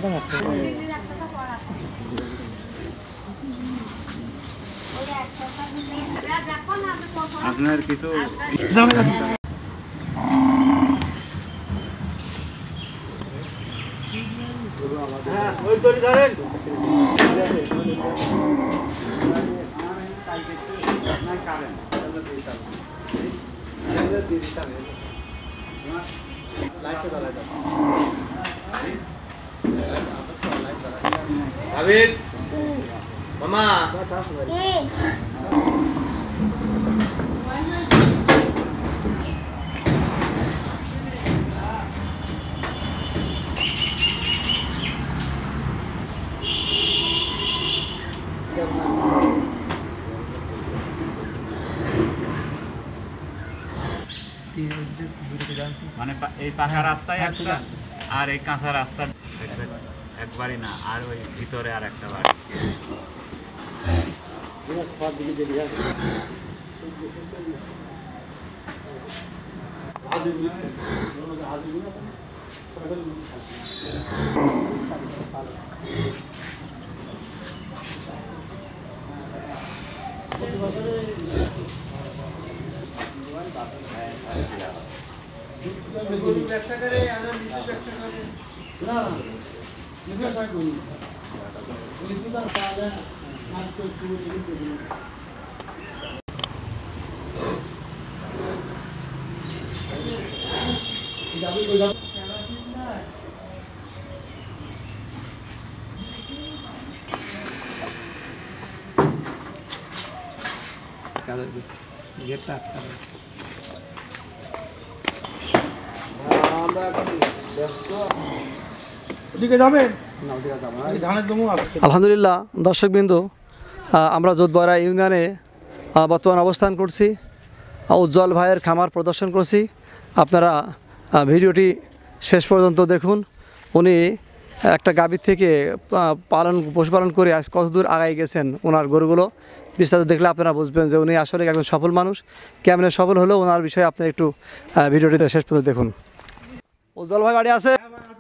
আপনার কিছু মামা মানে এই পাকা রাস্তায় একটা আর এই কাঁচা রাস্তা একবারই না, আর ওই ভিতরে আর একটা বাড়ি। আলহামদুলিল্লাহ দর্শকবৃন্দ, আমরা যোধবরা ইউনিয়নে বর্তমান অবস্থান করছি। উজ্জ্বল ভাইয়ের খামার প্রদর্শন করছি। আপনারা ভিডিওটি শেষ পর্যন্ত দেখুন। উনি একটা গাভীর থেকে পশুপালন করে আজ কতদূর আগায় গেছেন ওনার গরুগুলো বিস্তারিত দেখলে আপনারা বুঝবেন যে উনি আসলে একজন সফল মানুষ। কেমন সফল হলো ওনার বিষয়ে আপনারা একটু ভিডিওটিতে শেষ পর্যন্ত দেখুন। উজ্জ্বল ভাই বাড়ি আছে?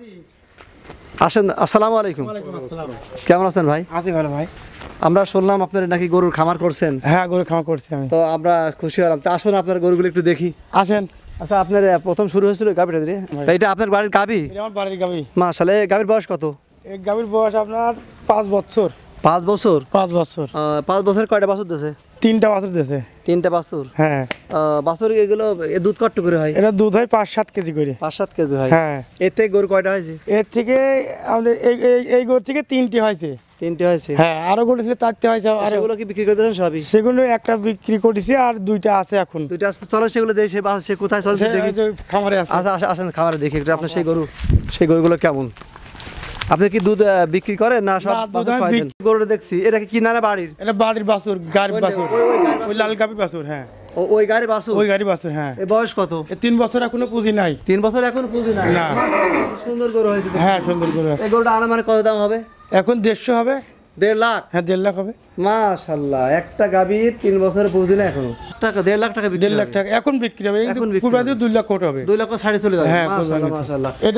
আসেন। আসসালামু আলাইকুম। কেমন আছেন ভাই? আছি ভালো ভাই। আমরা শুনলাম আপনার নাকি গরুর খামার করছেন। হ্যাঁ, গরুর খামার করছি আমি। তো আমরা খুশি হলাম। তো আসুন আপনার গরুগুলো একটু দেখি। আসেন। আচ্ছা, আপনার প্রথম শুরু হয়েছিল গাভীটা দিয়ে? এটা আপনার বাড়ির গাভী? আমার বাড়ির গাভী। মাশাআল্লাহ। এই গাভীর বয়স কত? এই গাভীর বয়স আপনার 5 বছর। 5 বছর? 5 বছর। 5 বছর কয়টা বাছুর দিয়েছে? 3টা বাছুর দিয়েছে। 3টা বাছুর? হ্যাঁ। বাছুর এগুলো দুধ কত করে হয়? এটা দুধ হয় 5-7 কেজি করে। 5-7 কেজি হয়? হ্যাঁ। এর থেকে গরু কয়টা হয়েছে? এর থেকে আমাদের এই গরু থেকে 3টি হয়েছে। 3টে হয়েছে? হ্যাঁ, আরো গরু ছিল 4টে হয়েছে। আর এগুলো কি বিক্রি করে দিয়েছেন সবই? সেগুলো একটা বিক্রি করেছি আর 2টা আছে এখন। 2টা আছে। চলো সেগুলো দেখি। সে কোথায় চলছে দেখি। খামারে আছে। আচ্ছা আসেন খামারে দেখি একটু আপনার সেই গরুগুলো কেমন। আপনি কি দুধ বিক্রি করেন না সব গরুটা দেখছি? এটা কি কিনারে বাড়ির? এটা বাড়ির বাছুর, গাড়ির বাছুর। ওই লাল গাভীর বাছুর। হ্যাঁ, ওই গাড়ি বাছুর? ওই গাড়ি বাছুর। হ্যাঁ। এর বয়স কত? 3 বছর এখনো পুঁজি নাই। 3 বছর এখনো পুঁজি নাই? না। সুন্দর গরু হয়েছে। হ্যাঁ, সুন্দর গরু আছে। এই গরুটা আনা মানে কত দাম হবে? এখন 150 হবে। 1.5 লাখ? হ্যাঁ, 1.5 লাখ হবে। মাশাআল্লাহ। একটা গাভীর 3 বছর পুঁজি না এখনো? টাকা 1.5 লাখ টাকা বিক্রি? 1.5 লাখ টাকা এখন বিক্রি হবে। এখন কুরবানি 2 লাখ কোট হবে। 2 লাখ ছাড়ে চলে যাবে। হ্যাঁ, মাশাআল্লাহ। এটা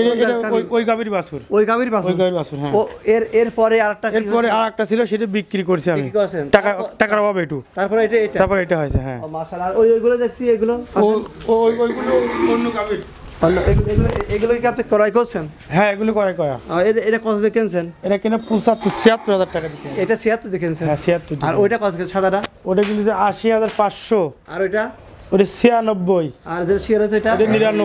ওই গাভীর বাছুর। ওই গাভীর বাছুর? ওই গাভীর বাছুর। হ্যাঁ। ও এর পরে আরেকটা? এরপরে আরেকটা ছিল, সেটা বিক্রি করছি আমি। টাকার অভাবে একটু। তারপরে এটা হয়েছে। হ্যাঁ। মাশাআল্লাহ। ওইগুলো দেখছি এগুলো ওইগুলো অন্য গাভীর। এগুলো কি আপনি ক্রয় করছেন? হ্যাঁ, এগুলো ক্রয় করা। এটা কত দিয়ে কিনছেন? এটা কিনা 75-76 টাকা দিচ্ছি। এটা 76 দিয়ে কিনছেন? হ্যাঁ, 76। আর ওইটা কত সাদাটা? ওটা কিনছে 80,500। আর ওইটা? ওটা 96। আর যে শিয়ার আছে এটা?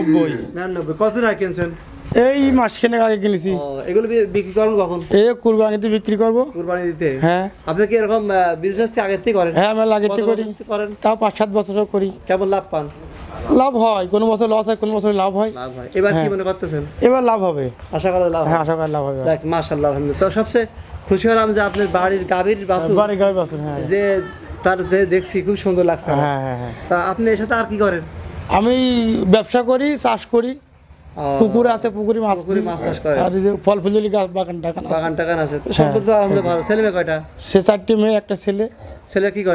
99। কত টাকা কিনছেন? এই মাসখানেক আগে কিনেছি। এগুলো বিক্রি করবেন কখন? এই কুরবানিতে বিক্রি করব। কুরবানি দিতে? হ্যাঁ। আপনি কি এরকম বিজনেস আগে থেকে করেন? হ্যাঁ, আমি আগে থেকে করেন। তাও 5-7 বছরও করি। কেমন লাভ পান? লাভ হয়, কোনো বছর লস হয়, কোনো বছর লাভ হয়। এবার কি মনে করতেছেন? এবার লাভ হবে, আশা করা লাভ? হ্যাঁ, আশা করা লাভ হবে। দেখ মাশাআল্লাহ, আলহামদুলিল্লাহ। তো সবচেয়ে খুশি হলাম যে আপনার বাড়ির গাভীর বাছুর। বাড়ির গাভীর বাছুর। হ্যাঁ। যে তার যে দেখছি খুব সুন্দর লাগছে। হ্যাঁ হ্যাঁ হ্যাঁ। তা আপনি এর সাথে আর কি করেন? আমি ব্যবসা করি, চাষ করি। পুকুর আছে, পুকুরে মাছ চাষ করে। আর ফল ফুললি গাছ, বাগান টাগান আছে। তো সম্পূর্ণ আলহামদুলিল্লাহ ভালো। ছেলে মেয়ে কয়টা? সে 4টি মেয়ে, একটা ছেলে। ছেলে কি করে?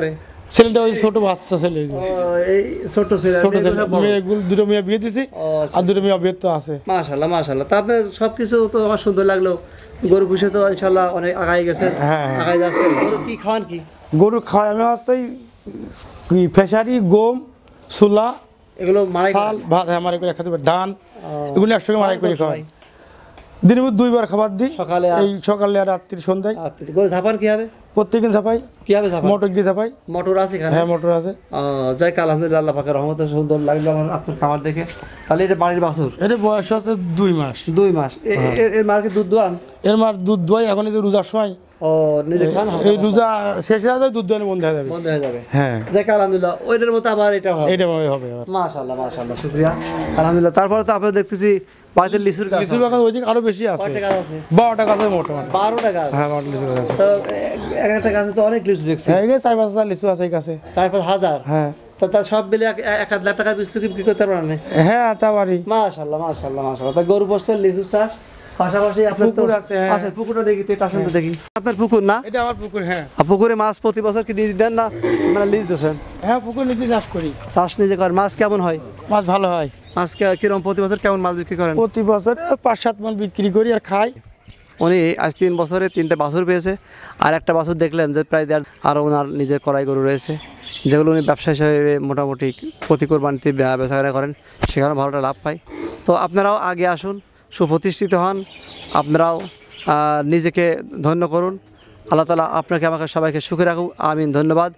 ছেলেটা ওই ছোট বাচ্চা ছেলে ওই যে। এই ছোট ছেলে ছোট ছেলে মেয়েগুলো দুটো মেয়ে বিয়ে দিছি আর দুটো মেয়ে অবিয়ে তো আছে। মাশাআল্লাহ মাশাআল্লাহ। তা আপনার সবকিছু তো আমার সুন্দর লাগলো, গরু পুষে তো ইনশাআল্লাহ অনেক আগাই গেছেন, হ্যাঁ, হ্যাঁ। আগাই যাচ্ছেন। গরু কি খাওয়ান কি? গরু খাওয়াই আমি হচ্ছে কি ফেসারি, গম, ছোলা, এগুলো মারাই চাল, ভাত, হ্যাঁ মারাই করে খাতে পারি, ধান, এগুলো একসঙ্গে মারাই করে খাওয়াই। দিনের মধ্যে 2 বার খাবার দিই, সকালে আর এই সকালে আর রাত্রি সন্ধ্যায়। গরু ধাপান কি হবে? প্রত্যেকদিন ঝাপাই, কি হবে ধাপান? মোটর দিয়ে ঝাপাই। মোটর আছে এখানে? হ্যাঁ মোটর আছে। যাই আলহামদুলিল্লাহ, আল্লাহ পাকের রহমতে সুন্দর লাগলো আমার আপনার খামার দেখে। তাহলে এটা বাড়ির বাছুর, এটা বয়স আছে 2 মাস। 2 মাস। এর মার্কে দুধ দোয়ান? এর মার দুধ দোয়াই, এখন এই যে রোজার সময়, ও নিজে খান? এই রোজা শেষ হয়ে যাবে দুধ দোয়ানো বন্ধ হয়ে যাবে। বন্ধ হয়ে যাবে। হ্যাঁ যাই আলহামদুলিল্লাহ, ওইটার মতো আবার এটা হবে। এইটা ভাবে হবে আবার। মাশাআল্লাহ মাশাআল্লাহ, শুকরিয়া আলহামদুলিল্লাহ। তারপরে তো আপনারা দেখতেছি বাড়িতে লিচুর গাছ। লিচু বাগান ওইদিকে আরো বেশি আছে, কয়টা গাছ আছে? 12টা গাছ আছে মোটামুটি। 12টা গাছ? হ্যাঁ 12টা লিচু গাছ আছে। তো এক একটা গাছে তো অনেক লিচু দেখছি। হ্যাঁ এই 4-5 হাজার লিচু আছে এই গাছে। 4-5 হাজার? হ্যাঁ তো তার সব মিলে 1-1.5 লাখ টাকার লিচু কি করতে পারেন? হ্যাঁ তা পারি। মাশাআল্লাহ মাশাআল্লাহ মাশাআল্লাহ। তা গরু পোস্টের লিচু চাষ পাশাপাশি আপনার তো পুকুর আছে, হ্যাঁ। আচ্ছা পুকুরটা দেখি তো, এটা আসেন তো দেখি। আপনার পুকুর না? এটা আমার পুকুর। হ্যাঁ আর পুকুরে মাছ প্রতি বছর কি নিজ দেন না মানে লিজ দিচ্ছেন? হ্যাঁ পুকুর নিজে চাষ করি। চাষ নিজে করেন। মাছ কেমন হয়? মাছ ভালো হয়। মাছ কিরকম প্রতি বছর কেমন মাছ বিক্রি করেন? প্রতি বছর 5-7 মণ বিক্রি করি আর খাই। উনি আজ 3 বছরে 3টে বাছুর পেয়েছে, আর একটা বাছুর দেখলেন যে প্রায় আরও ওনার নিজের কড়াই গরু রয়েছে, যেগুলো উনি ব্যবসা হিসাবে মোটামুটি প্রতি কোরবানিতে বেচাকেনা করেন, সেখানে ভালোটা লাভ পায়। তো আপনারাও আগে আসুন, সুপ্রতিষ্ঠিত হন, আপনারাও নিজেকে ধন্য করুন। আল্লাহ তাআলা আপনাকে আমাকে সবাইকে সুখে রাখুক, আমিন। ধন্যবাদ।